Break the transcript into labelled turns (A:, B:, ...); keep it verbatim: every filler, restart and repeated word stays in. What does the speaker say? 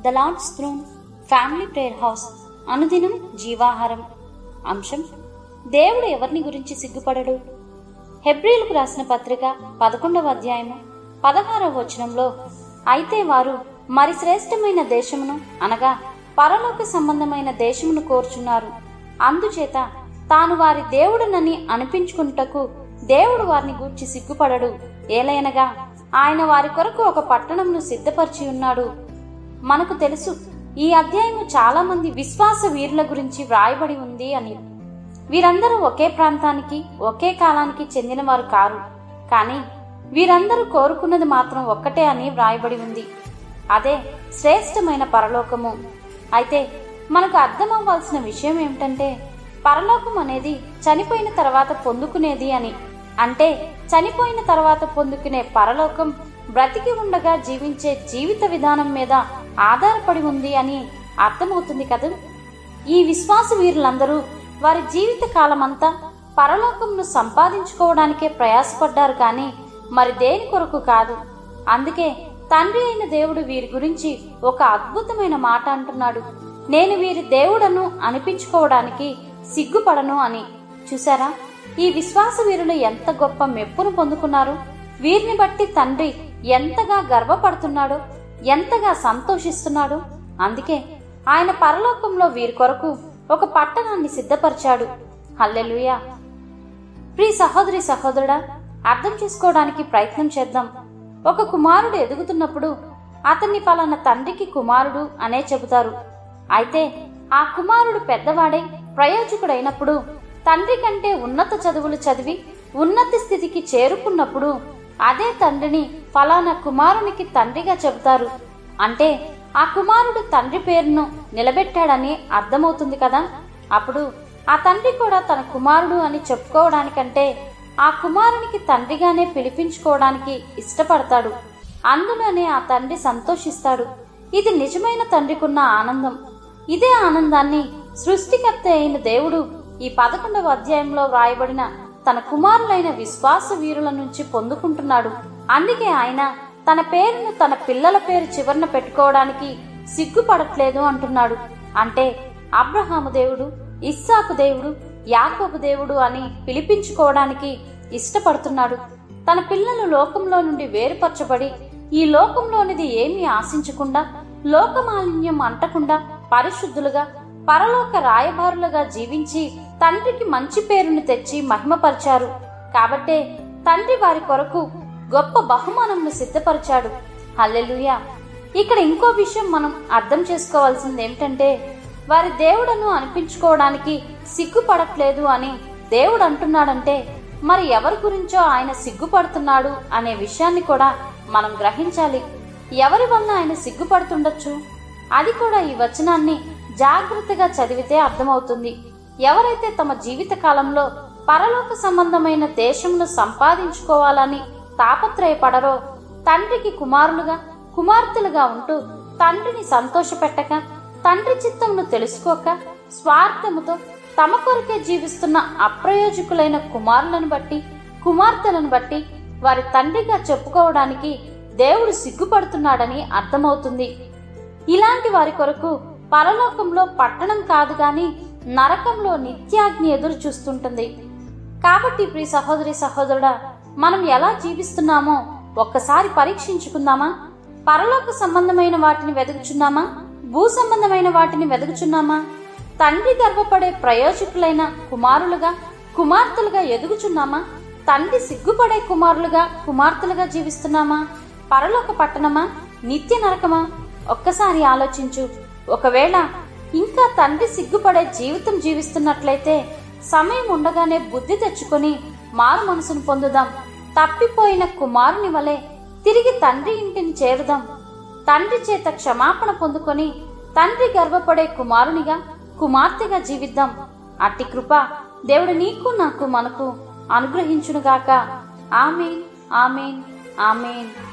A: The lord's throne family prayer house అనుదినం జీవాహారం. అంశం: దేవుడు ఎవరిని గురించి సిగ్గుపడడు. హెబ్రీయులకు రాసిన పత్రిక పదకొండవ అధ్యాయము పదహారవ వచనంలో, అయితే వారు మరి శ్రేష్టమైన దేశమును అనగా పరలోక సంబంధమైన దేశమును కోరుచున్నారు, అందుచేత తాను వారి దేవుడునని అనిపించుకుంటకు దేవుడు వారిని గూర్చి సిగ్గుపడడు. ఏలయనగా ఆయన వారి కొరకు ఒక పట్టణమును సిద్ధపరిచి ఉన్నాడు. మనకు తెలుసు, ఈ అధ్యాయము చాలా మంది విశ్వాస వీరుల గురించి వ్రాయబడి ఉంది అని. వీరందరూ ఒకే ప్రాంతానికి ఒకే కాలానికి చెందినవారు కారు, కానీ వీరందరూ కోరుకున్నది మాత్రం ఒక్కటే అని వ్రాయబడి ఉంది, అదే శ్రేష్టమైన పరలోకము. అయితే మనకు అర్థమవ్వాల్సిన విషయం ఏమిటంటే, పరలోకం అనేది చనిపోయిన తర్వాత పొందుకునేది అని. అంటే చనిపోయిన తర్వాత పొందుకునే పరలోకం బ్రతికి ఉండగా జీవించే జీవిత విధానం మీద ఆధారపడి ఉంది అని అర్థమవుతుంది కదా. ఈ విశ్వాస వీరులందరూ వారి జీవిత కాలమంతా పరలోకంను సంపాదించుకోవడానికే ప్రయాసపడ్డారు, కానీ మరి దేని కొరకు కాదు. అందుకే తండ్రి అయిన దేవుడు వీరి గురించి ఒక అద్భుతమైన మాట అంటున్నాడు, నేను వీరి దేవుడను అనిపించుకోవడానికి సిగ్గుపడను అని. చూసారా, ఈ విశ్వాస వీరులు ఎంత గొప్ప మెప్పును పొందుకున్నారు. వీరిని బట్టి తండ్రి ఎంతగా గర్వపడుతున్నాడో, ఎంతగా సంతోషిస్తున్నాడు. అందుకే ఆయన పరలోకంలో వీరి కొరకు ఒక పట్టణాన్ని సిద్ధపరిచాడు. హల్లెలూయా. ప్రియ సహోదరి సహోదరుడా, అర్థం చేసుకోవడానికి ప్రయత్నం చేద్దాం. ఒక కుమారుడు ఎదుగుతున్నప్పుడు అతన్ని పలానా తండ్రికి కుమారుడు అనే చెబుతారు. అయితే ఆ కుమారుడు పెద్దవాడై ప్రయోజకుడైనప్పుడు, తండ్రి కంటే ఉన్నత చదువులు చదివి ఉన్నత స్థితికి చేరుకున్నప్పుడు అదే తండ్రిని ఫలానా కుమారునికి తండ్రిగా చెబుతారు. అంటే ఆ కుమారుడు తండ్రి పేరును నిలబెట్టాడని అర్థమవుతుంది కదా. అప్పుడు ఆ తండ్రి కూడా తన కుమారుడు అని చెప్పుకోవడానికంటే ఆ కుమారునికి తండ్రిగానే పిలిపించుకోవడానికి ఇష్టపడతాడు. అందులోనే ఆ తండ్రి సంతోషిస్తాడు. ఇది నిజమైన తండ్రికున్న ఆనందం. ఇదే ఆనందాన్ని సృష్టికర్త అయిన దేవుడు ఈ పదకొండవ అధ్యాయంలో వ్రాయబడిన తన కుమారులైన విశ్వాస వీరుల నుంచి పొందుకుంటున్నాడు. అందుకే ఆయన తన పేరును తన పిల్లల పేరు చివరన పెట్టుకోవడానికి సిగ్గుపడట్లేదు అంటున్నాడు. అంటే అబ్రహాము దేవుడు, ఇస్సాకు దేవుడు, యాకోబు దేవుడు అని పిలిపించుకోవడానికి ఇష్టపడుతున్నాడు. తన పిల్లలు లోకంలో నుండి వేరుపరచబడి ఈ లోకంలోనిది ఏమీ ఆశించకుండా, లోకమాలిన్యం అంటకుండా పరిశుద్ధులుగా పరలోక రాయబారులుగా జీవించి తండ్రికి మంచి పేరును తెచ్చి మహిమపరిచారు. కాబట్టే తండ్రి వారి కొరకు గొప్ప బహుమానంను సిద్ధపరిచాడు. హల్లెలూయా. ఇక్కడ ఇంకో విషయం మనం అర్థం చేసుకోవాల్సింది ఏమిటంటే, వారి దేవుడను అనిపించుకోవడానికి సిగ్గుపడట్లేదు అని దేవుడు అంటున్నాడంటే, మరి ఎవరి గురించో ఆయన సిగ్గుపడుతున్నాడు అనే విషయాన్ని కూడా మనం గ్రహించాలి. ఎవరి వల్ల ఆయన సిగ్గుపడుతుండొచ్చు? అది కూడా ఈ వచనాన్ని జాగ్రత్తగా చదివితే అర్థమవుతుంది. ఎవరైతే తమ జీవిత కాలంలో పరలోక సంబంధమైన దేశమును సంపాదించుకోవాలని తాపత్రయపడరో, తండ్రికి కుమారులుగా కుమార్తెలుగా ఉంటూ తండ్రిని సంతోషపెట్టక, తండ్రి చిత్తమును తెలుసుకోక, స్వార్థముతో తమ కొరకే జీవిస్తున్న అప్రయోజకులైన కుమారులను బట్టి కుమార్తెలను బట్టి వారి తండ్రిగా చెప్పుకోవడానికి దేవుడు సిగ్గుపడుతున్నాడని అర్థమవుతుంది. ఇలాంటి వారి కొరకు పరలోకంలో పట్టణం కాదు గాని నరకంలో నిత్యాగ్ని ఎదురు చూస్తుంటుంది. కాబట్టి ప్రియ సహోదరి సహోదరుడా, మనం ఎలా జీవిస్తున్నామో ఒక్కసారి పరీక్షించుకుందామా? పరలోక సంబంధమైన వాటిని వెతుకుచున్నామా? భూ సంబంధమైన వాటిని వెతుకుచున్నామా? తండ్రి గర్వపడే ప్రయోజకులైన కుమారులుగా కుమార్తెలుగా ఎదుగుచున్నామా? తండ్రి సిగ్గుపడే కుమారులుగా కుమార్తెలుగా జీవిస్తున్నామా? పరలోక పట్టణమా, నిత్య నరకమా? ఒక్కసారి ఆలోచించు. ఒకవేళ ఇంకా తండ్రి సిగ్గుపడే జీవితం జీవిస్తున్నట్లయితే సమయం ఉండగానే బుద్ధి తెచ్చుకొని మారు మనసును పొందుదాం. తప్పిపోయిన కుమారుని వలె తిరిగి తండ్రి ఇంటిని చేరుదాం. తండ్రి చేత క్షమాపణ పొందుకొని తండ్రి గర్వపడే కుమారునిగా కుమార్తెగా జీవిద్దాం. అట్టి కృప దేవుడు నీకు నాకు మనకు అనుగ్రహించునుగాక. ఆమేన్, ఆమేన్, ఆమేన్.